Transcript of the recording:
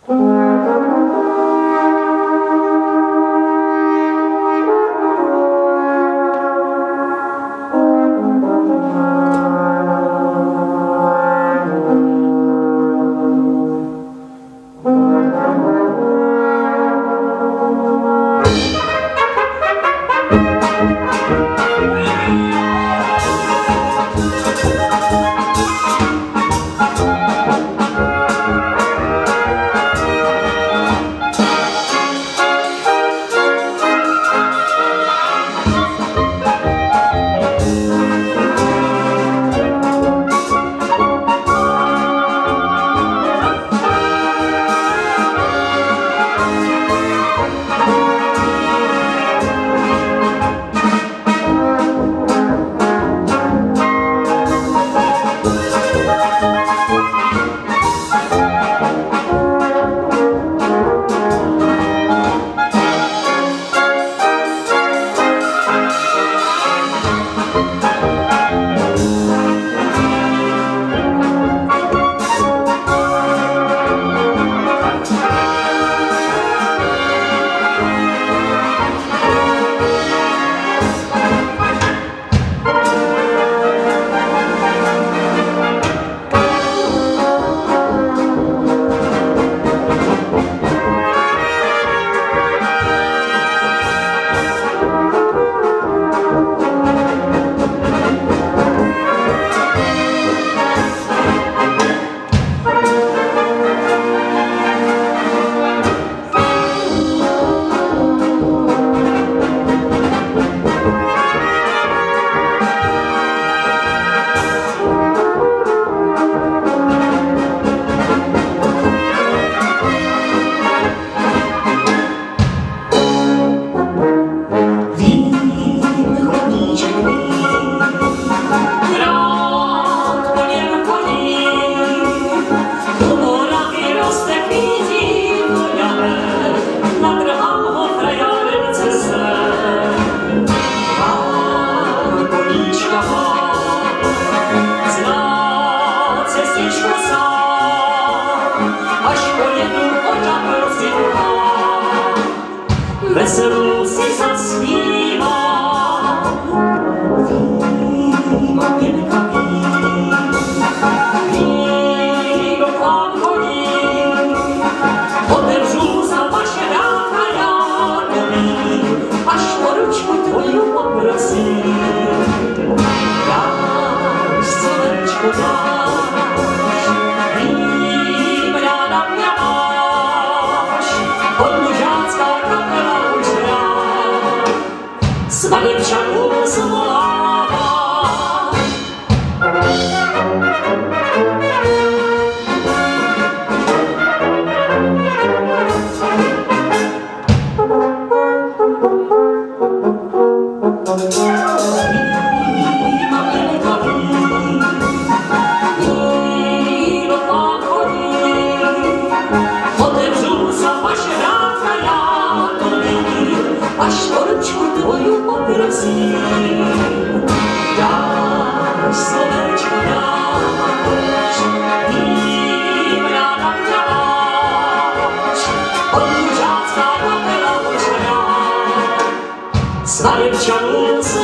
Veselou si zaspívá, víma pěnka víno k vám chodí, otevřu za vaše ráka já domím, až o ručku tvoju poprosím. Dáš, slunečko, dáš, vím, ráda mě máš, podlužácká kapela už hrá, svatebčanů zvolává. Až o ručku tvoju poprosím, dáš, slovenčko, dáš, vím, ráda mě máš, podlužácká kapela už hrá, svatebčanů